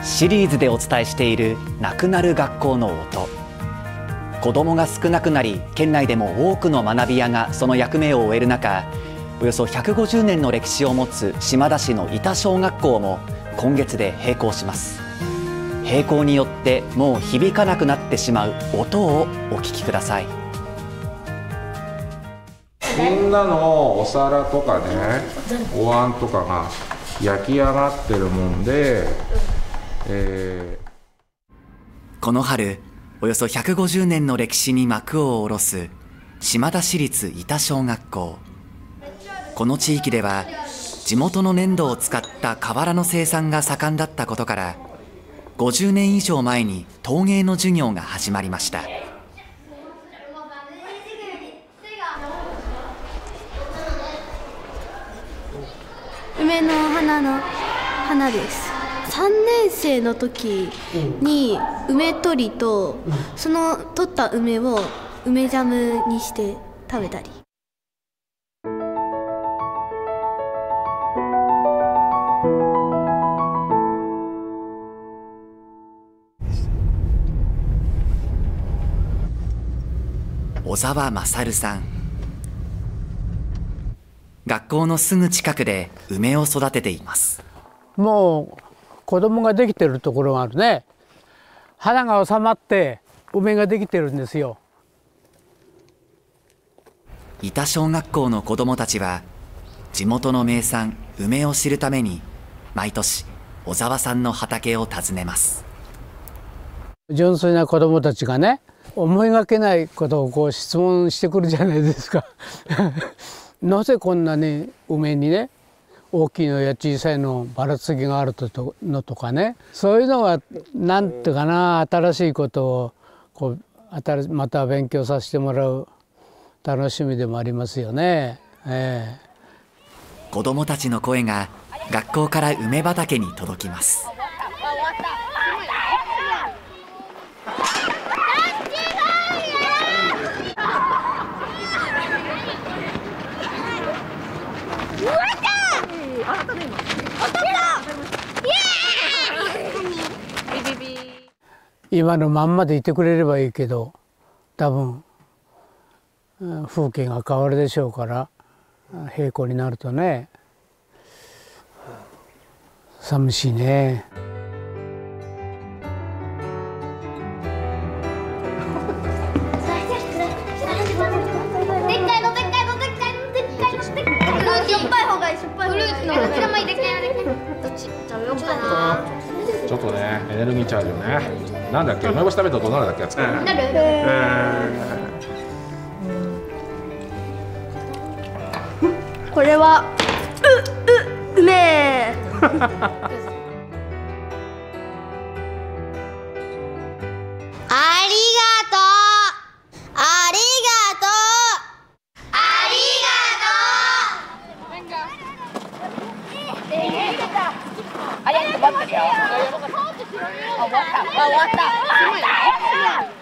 シリーズでお伝えしているなくなる学校の音。子どもが少なくなり、県内でも多くの学び舎がその役目を終える中、およそ150年の歴史を持つ島田市の井田小学校も今月で閉校します。閉校によってもう響かなくなってしまう音をお聞きください。 みんなのお皿とかね、お椀とかが焼き上がってるもんで、 この春、およそ150年の歴史に幕を下ろす島田市立井田小学校。この地域では地元の粘土を使った瓦の生産が盛んだったことから、50年以上前に陶芸の授業が始まりました。 梅の花です。3年生の時に梅取りと、その取った梅を梅ジャムにして食べたり。 小沢勝さん。学校のすぐ近くで梅を育てています。 もう子供ができてるところがあるね。花が収まって梅ができてるんですよ。 井田小学校の子どもたちは地元の名産梅を知るために毎年小沢さんの畑を訪ねます。 純粋な子どもたちがね、思いがけないことをこう質問してくるじゃないですか。なぜこんなに梅にね、大きいのや小さいのばらつきがあるのとかね、そういうのがなんていうかな、新しいことをこうまた勉強させてもらう楽しみでもありますよね。 子どもたちの声が学校から梅畑に届きます。 今のまんまでいてくれればいいけど、多分風景が変わるでしょうから、閉校になるとね、寂しいね。 ちょっとね、エネルギーチャージをね。なんだっけ、梅干し食べたとどうなるんだっけやつ。 これはうめえ。ありがとう。ありがとう。ありがとう。ありがとう。終わった。